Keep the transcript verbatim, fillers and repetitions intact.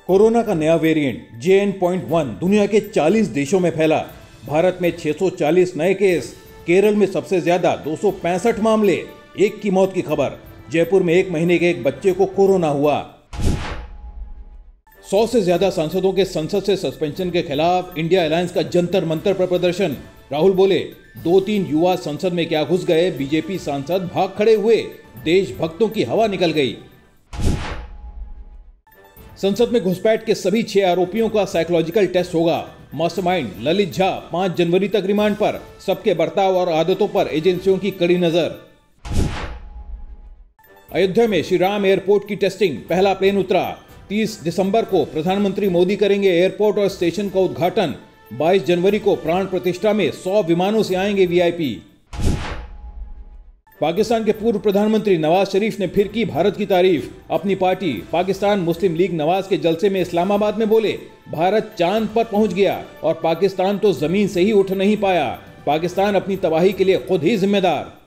Corona का नया variant J N point one दुनिया के चालीस देशों में फैला। भारत में छह सौ चालीस नए केस, केरल में सबसे ज्यादा दो सौ पैंसठ मामले, एक की मौत की खबर। जयपुर में एक महीने के एक बच्चे को कोरोना हुआ। सौ से ज्यादा सांसदों के संसद से सस्पेंशन के खिलाफ इंडिया अलायंस का जंतर मंतर पर प्रदर्शन। राहुल बोले, दो तीन युवा संसद में क्या घुस गए, बीजेपी सांसद भाग खड़े हुए, देशभक्तों की हवा निकल गई। संसद में घुसपैठ के सभी छह आरोपियों का साइकोलॉजिकल टेस्ट होगा। मास्टरमाइंड ललित झा पांच जनवरी तक रिमांड पर। सबके बर्ताव और आदतों पर एजेंसियों की कड़ी नजर। अयोध्या में श्री राम एयरपोर्ट की टेस्टिंग, पहला प्लेन उतरा। तीस दिसंबर को प्रधानमंत्री मोदी करेंगे एयरपोर्ट और स्टेशन का उद्घाटन। बाईस जनवरी को प्राण प्रतिष्ठा में सौ विमानों से आएंगे वीआईपी। पाकिस्तान के पूर्व प्रधानमंत्री नवाज शरीफ ने फिर की भारत की तारीफ। अपनी party Pakistan Muslim League Nawaz के जलसे में इस्लामाबाद में बोले, भारत चांद पर पहुंच गया और पाकिस्तान तो जमीन से ही उठ नहीं पाया। पाकिस्तान अपनी तबाही के लिए खुद ही जिम्मेदार।